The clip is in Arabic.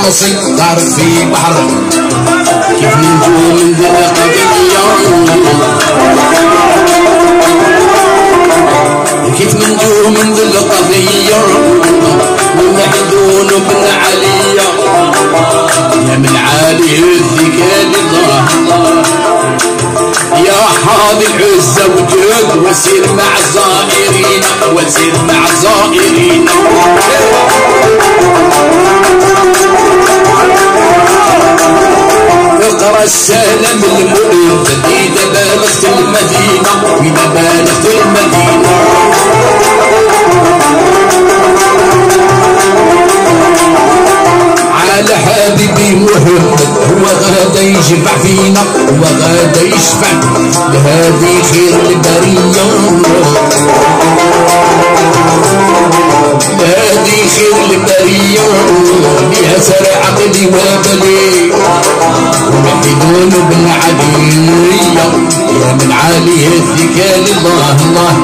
راسي غارق في بحر كيف ننجو من ذي القضية كيف ننجو من ذي القضية ومحدون بن علي يا من عالي الذكاء لله يا حاضي العزة وجود وسير مع الزائرين وسير مع الزائرين اقرا السلام المؤمن إذا بالغت المدينة إذا بالغت المدينة على حبيبي محمد هو غادا يشفع فينا هو غادا يشفع لهذه خير البرية هذه خير البرية بها سر عقلي وبلي ومحدون بن علي يا من عاليه الذكاء لله الله